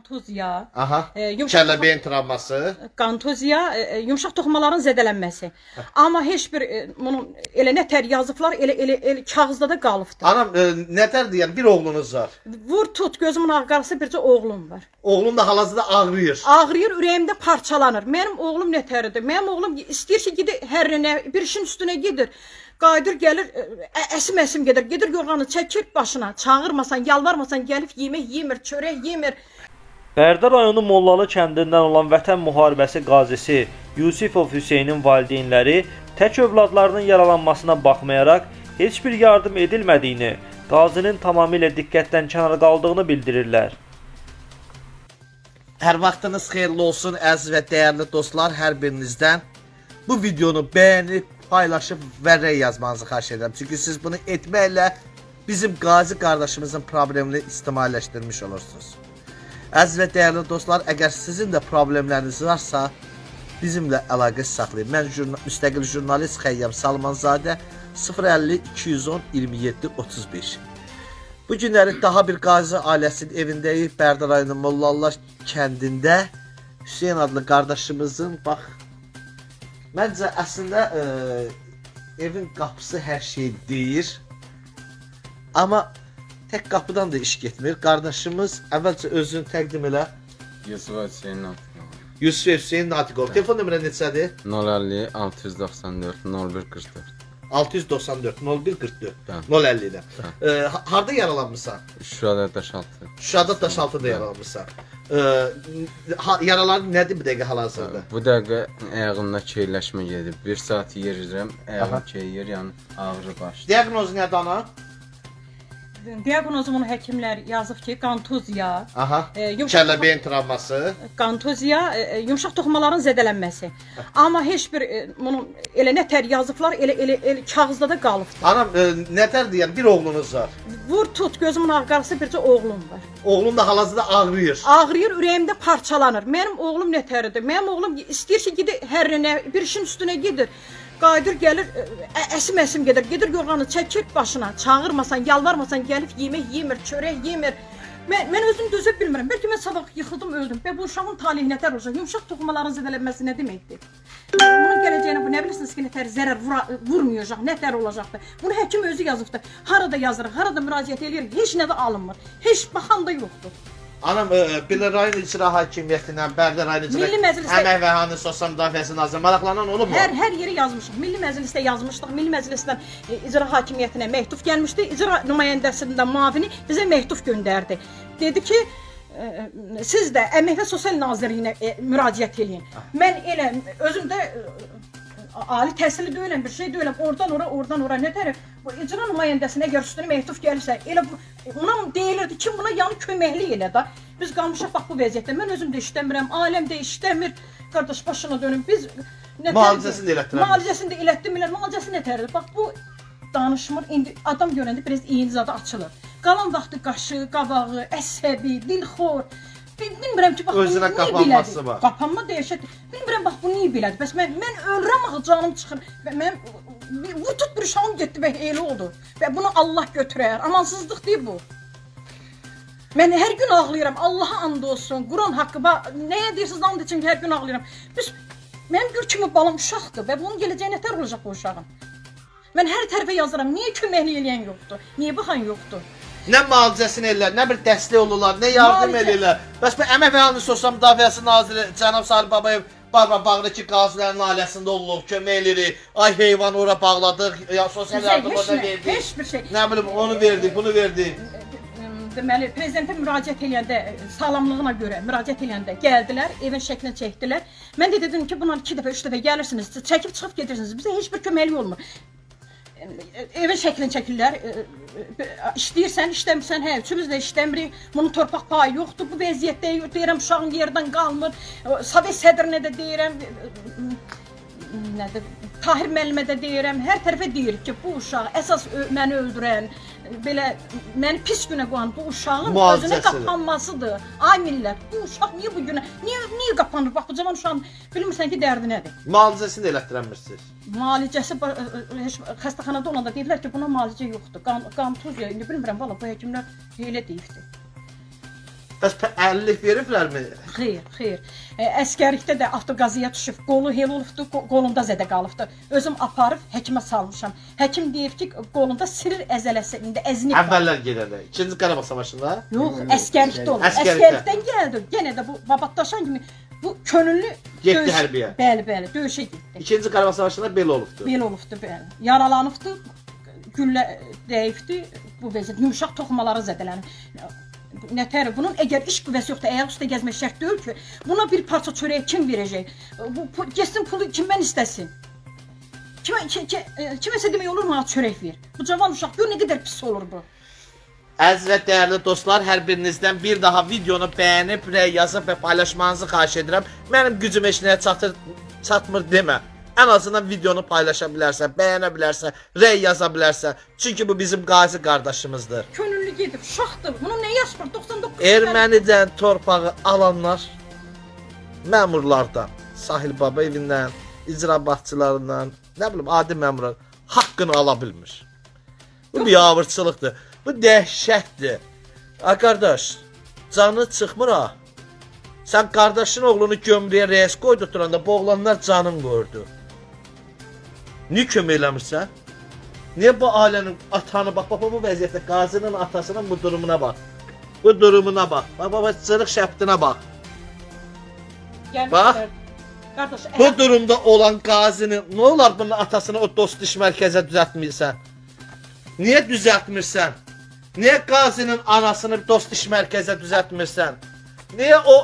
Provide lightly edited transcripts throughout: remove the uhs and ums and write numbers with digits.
Qantuzya, Aha. Kəllə beyin travması. Qantuzya, yumşaq toxumaların zədələnməsi. Amma heç bir bunun elə nətər yazıblar, elə kağızda da qalıbdı. Anam, nətər deyən bir oğlunuz var? Vur tut, gözümün ağ qarası bircə oğlum var. Oğlum da hal-hazırda ağrıyır. Ağrıyır, ürəyimdə parçalanır. Mənim oğlum nətəridir? Mənim oğlum istəyir ki, gedir hərrinə, bir işin üstünə gedir. Qayıdır, gəlir, əsim gedir yorğanı çəkir başına. Çağırmasan, yalvarmasan gəlib yemək yemir, çörək yemir. Bərdə rayonu Mollalı kəndindən olan Vətən müharibəsi qazisi Yusifov Hüseynin valideynləri tək övladlarının yaralanmasına baxmayaraq heç bir yardım edilmədiyini, qazinin tamamilə diqqətdən kənar qaldığını bildirirlər. Hər vaxtınız xeyirli olsun əziz və dəyərli dostlar, hər birinizdən bu videonu bəyənib, paylaşıb və rəy yazmanızı xahiş edirəm. Çünki siz bunu etməklə bizim qazi qardaşımızın problemini istimaliləşdirmiş olursunuz. Əziz və dəyərli dostlar, əgər sizin də problemləriniz varsa, bizimlə əlaqə saxlayın. Mən müstəqil jurnalist Xəyyam Salmanzadə 050 210 27 35. Bu günləri daha bir qazi ailəsinin evindəyik. Bərdə rayonu Mollalılar kəndində Hüseyin adlı qardaşımızın, bax, məncə əslində evin qapısı hər şey deyir. Amma tək qapıdan da iş getmir. Qardaşımız əvvəlcə özünü təqdim elə. Yusuf Hüseyin Natiqov. Yusuf Hüseyin Natiqov. Telefon nömrə neçədir? 050 694 0144. 694 0144 050 ilə. Harda yaralanmısan? Şuşada Daşaltı. Şuşada Daşaltıda yaralanmısan. Yaraların nədir bu dəqiqə hal-hazırda? Bu dəqiqə ayağımda keyləşmə gedib. 1 saat yerirəm, ayağım keyir, yəni ağrı başlayır. Diaqnozu nədir ana? Diaqnozu bunu həkimlər yazıb ki, qantuzya, kəllə beyin travması, qantuzya, yumşaq toxumaların zədələnməsi. Amma heç bir bunun elə nətər yazıblar, elə kağızda da qalıbdı. Anam, nətər deyən bir oğlunuz var? Vur tut, gözümün ağ qarası bircə oğlum var. Oğlum da hal-hazırda ağrıyır. Ağrıyır, ürəyimdə parçalanır. Mənim oğlum nətəridir? Mənim oğlum istəyir ki, gedir hərrinə, bir işin üstünə gedir. Qayıdır, gəlir, əsim gedir yorğanı çəkir başına. Çağırmasan, yalvarmasan gəlib yemək yemir, çörək yemir. Mən özüm dözə bilmirəm. Bəlkə mən sabah yıxıldım, öldüm. Və bu uşağın taleyi nətər olacaq? Yumşaq toxumaların zədələnməsi nə deməkdir? Bunun gələcəyinə bu nə bilirsiniz ki, nətər zərər vurmayacaq, nətər olacaqdır? Bunu həkim özü yazıbdır. Harada yazırıq, harada müraciət edirik, heç nə də alınmır. Heç baxan da yoxdur. Anam, Bərdə rayon icra hakimiyyətindən, Bərdə rayon icra Əmək və Əhalinin Sosial Müdafiəsi Nazirliyi maraqlanan olubmu? Hər yeri yazmışıq. Milli Məclisdə yazmışdıq. Milli Məclisdən icra hakimiyyətinə məktub gəlmişdi. İcra nümayəndəsindən müavini bizə məktub göndərdi. Dedi ki, siz də Əmək və Sosial Nazirliyinə müraciət edin. Mən elə özüm də ali təhsilli deyiləm, bir şey deyiləm. Oradan ora nətər? Bu icra nümayəndəsinə əgər üstünə məktub gəlirsə, elə ona deyilirdi ki, buna yəni köməklik elə də. Biz qalmışıq bax bu vəziyyətdə. Mən özüm də işləmirəm, ailəm də işləmir. Qardaş başına dönüm. Biz müalicəsini də elətdirəm. Müalicəsini də elətdirmirlər. Müalicəsi nətərdir? Bax bu danışmır. İndi adam görəndə biraz iyinizadı açılır. Qalan vaxtı qaşı, qabağı, əsəbi, dilxor. Bilmirəm ki, bax, özünə qapanması var. Qapanma dəhşətdir. Bilmirəm, bax, bu niyə belədir? Bəs mən ölürəm axı, canım çıxır. Mən vutut bir uşağım getdi və elə oldu. Və bunu Allah götürər. Amansızlıq deyil bu. Mən hər gün ağlayıram. Allaha and olsun. Quran haqqı. Nəyə deyirsiniz, and üçün ki, hər gün ağlayıram. Mənim gül kimi balam uşaqdır və bunun gələcəyi nətər olacaq bu uşağın? Mən hər tərəfə yazıram. Niyə köməklik eləyən yoxdur? Niyə baxan yoxdur? Nə müalicəsini ellər, nə bir dəstək olurlar, nə yardım eləyirlər. Bəs bu Əmək və Əhalinin Sosial Müdafiəsi Naziri Cənab Salih Babayev bağırır qazilərin ailəsində olub, kömək eləyirik. Ay heyvan ora bağladıq, sosial yardım orada verdik. Heç bir şey. Nə bilim, onu verdik, bunu verdik. Deməli, prezidentə müraciət eləyəndə, sağlamlığına görə müraciət eləyəndə gəldilər, evin şəklini çəkdilər. Mən də dedim ki, bunlar 2 dəfə, 3 dəfə gəlirsiniz, çəkib çıxıb gedirsiniz. Bizə heç bir köməklik olmur. Evin şəklini çəkirlər, işləyirsən, işləmirsən, hə, üçümüz də işləmirik, bunun torpaq payı yoxdur, bu vəziyyətdə deyirəm, uşağın yerdən qalmır, Sovet sədrinə də deyirəm, Tahir müəllimə də deyirəm, hər tərəfə deyirik ki, bu uşaq əsas məni öldürən, belə məni pis günə qoyan bu uşağın özünə qapanmasıdır. Ay millət, bu uşaq niyə bu günə, niyə qapanır? Bax, bu cavan uşağın bilmirsən ki, dərdi nədir? Müalicəsini də elətdirəmirsiniz. Müalicəsi, xəstəxanada olanda deyirlər ki, buna müalicə yoxdur. Qantuzya, indi bilmirəm, valla bu həkimlər elə deyibdir. Bəs 50 veriblərmi? Xeyr. Əskərlikdə də avtoqazıya düşüb, qolu hel olubdu, qolunda zədə qalıbdı. Özüm aparıb həkimə salmışam. Həkim deyir ki, qolunda sinir əzələsi, indi əznik var. Əvvəllər gedəndə, 2-ci Qarabağ savaşında? Yox, əskərlikdə olub. Əskərlikdə. Əskərlikdən gəldi. Yenə də bu babatdaşan kimi bu könüllü Getdi hərbiyə. Bəli, döyüşə getdi. 2-ci Qarabağ savaşında belə olubdu. Belə olubdu, bəli. Yaralanıbdı, güllə dəyibdi, bu vəziyyət yumşaq toxumaları zədələnib. Nətər, bunun əgər iş qüvvəsi yoxdur, ayaq üstə gəzmək şərt deyil ki, buna bir parça çörəyi kim verəcək? Getsin pulu kimdən istəsin? Kiməsə demək olur, mənə çörək ver. Bu cavan uşaq gör nə qədər pis olur bu. Əziz və dəyərli dostlar, hər birinizdən bir daha videonu bəyənib, rəy yazıb və paylaşmanızı xahiş edirəm. Mənim gücüm heç nəyə çatmır demə. Ən azından videonu paylaşa bilərsən, bəyənə bilərsən, rəy yaza bilərsən. Çünki bu bizim qazi qardaşımızdır. Könüllü gedib, uşaqdır. Bunun nə yaşı var? 99 Ermənidən torpağı alanlar məmurlardan, Sahil Babayevindən, icra başçılarından, nə bilim, adi məmurlar haqqını ala bilmir. Bu bir avırçılıqdır. Bu dəhşətdir. Ay qardaş, canı çıxmır ha. Sən qardaşın oğlunu gömrüyə reis qoydurturanda bu oğlanlar canın qoyurdu. Niyə kömək eləmirsən? Niyə bu ailənin atanı, bax bu vəziyyətdə qazının atasının bu durumuna bax. Bu durumuna bax. Bax, cırıq şəbtinə bax. Bax. Qardaş, Bu durumda olan qazinin, nə olar bunun atasını o dost iş mərkəzə düzəltmirsən? Niyə düzəltmirsən? Niyə qazinin anasını dost iş mərkəzə düzəltmirsən? Niyə o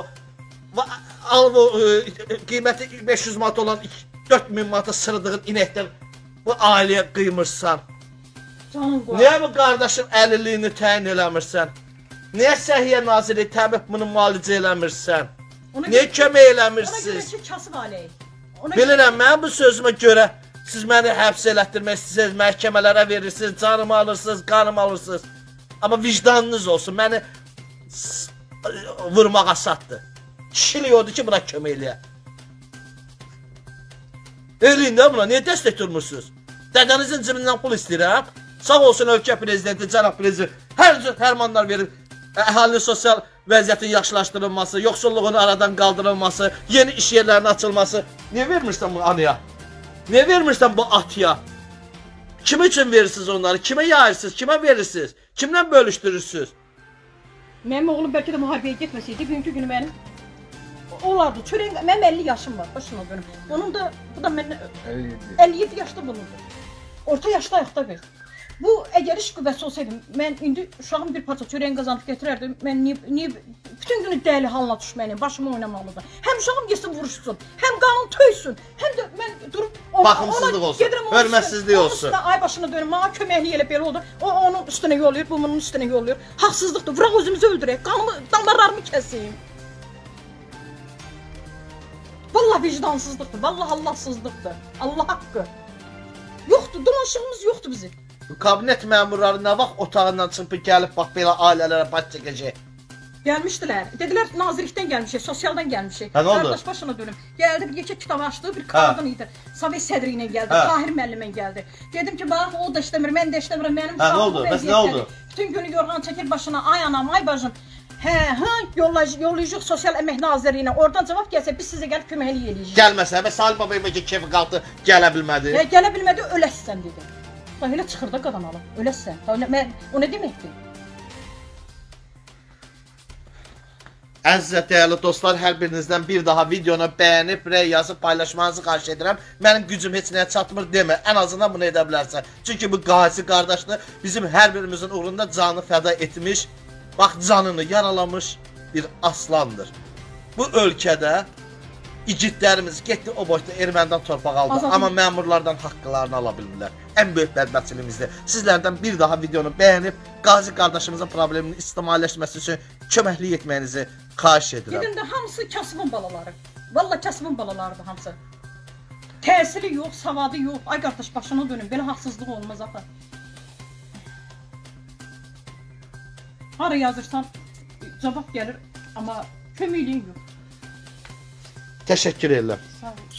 qiyməti 500 manat olan 4000 manata sırdığın inəkdən bu ailəyə qıymırsan? Niyə bu qardaşın əlilliyini təyin eləmirsən? Niyə Səhiyyə Naziri təbib bunu müalicə eləmirsən? Niyə kömək eləmirsiniz? Ona görə ki, kasıb ailəyi. Bilirəm, mən bu sözümə görə siz məni həbs elətdirmək istəyirsiniz, məhkəmələrə verirsiniz, canımı alırsınız, qanımı alırsınız. Amma vicdanınız olsun, məni vurmağa satdı. Kişilik odur ki, buna kömək eləyə. Eləyin də buna, niyə dəstək durmursunuz? Dədənizin cibindən pul istəyirəm. Sağ olsun ölkə prezidenti, cənab prezident, hər cür fərmanlar verir. Əhalinin sosial vəziyyətin yaxşılaşdırılması, yoxsulluğun aradan qaldırılması, yeni iş yerlərinin açılması. Niyə vermirsən bu anıya? Niyə vermirsən bu atıya? Kim üçün verirsiniz onları? Kimə yayırsınız? Kimə verirsiniz? Kimdən bölüşdürürsünüz? Mənim oğlum bəlkə də müharibəyə getməsəydi, bugünkü günü mənim olardı. Mənim 50 yaşım var, başına dönüm. Onun da, bu da məndən 57 yaşda bunundur. Orta yaşda ayaqda ver. Bu, əgər iş qüvvəsi olsaydı, mən indi uşağım bir parça çörəyin qazanıb getirərdim. Mən niyə bütün günü dəli halına düşməliyim, başımı oynamalıdır. Həm uşağım getsin vuruşsun, həm qanun töysün, həm də mən durub baxımsızlıq olsun, hörmətsizlik olsun. Ay başına dönüm, mənə köməklik elə belə oldu. O onun üstünə yollayır, bu bunun üstünə yollayır. Haqsızlıqdır, vuraq özümüzü öldürək, qanımı, damarlarımı kəsiyim. Vallahi vicdansızlıqdır, vallahi Allahsızlıqdır, Allah haqqı. Yoxdur, dolanışığımız yoxdur bizim. Kabinet məmurları nə vaxt otağından çıxıb gəlib bax belə ailələrə baş çəkəcək? Gəlmişdilər. Dedilər nazirlikdən gəlmişik, sosialdan gəlmişik. Hə, nə oldu? Qardaş başına dönüm. Gəldi bir yekə kitab açdı, bir qadın idi. Sovet sədri ilə gəldi, Tahir müəllimə gəldi. Dedim ki, bax o da işləmir, mən də işləmirəm, mənim uşağım. Nə oldu? Bəs nə oldu? Bütün günü yorğan çəkir başına. Ay anam, ay bacım. Yollayacaq Sosial Əmək Nazirliyinə. Oradan cavab gəlsə biz sizə gəlib köməklik eləyəcəyik. Gəlməsə, və Sahil Babayevə ki, kefi qaldı, gələ bilmədi. Gələ bilmədi, öləsən dedi. Bax elə çıxır da qadan alıb, öləsən. O nə deməkdir? Əziz və dəyərli dostlar, hər birinizdən bir daha videonu bəyənib, rəy yazıb paylaşmanızı xahiş edirəm. Mənim gücüm heç nəyə çatmır demə, ən azından bunu edə bilərsən. Çünki bu qazi qardaşdır, bizim hər birimizin uğrunda canı fəda etmiş, bax canını yaralamış bir aslandır. Bu ölkədə igidlərimiz getdi o boyda ermənidən torpaq aldı, amma məmurlardan haqqlarını ala bilmirlər. Ən böyük bədbəxtçiliyimizdir. Sizlərdən bir daha videonu bəyənib, qazi qardaşımızın problemini istimaliləşməsi üçün köməklik etməyinizi xahiş edirəm. Dedim də hamısı kasıbın balaları. Vallahi kasıbın balalarıdır hamısı. Təsiri yox, savadı yox. Ay qardaş başına dönün, belə haqsızlıq olmaz axı. Hara yazırsan cavab gəlir, amma köməkliyin yox. Təşəkkür edirəm. Sağ ol.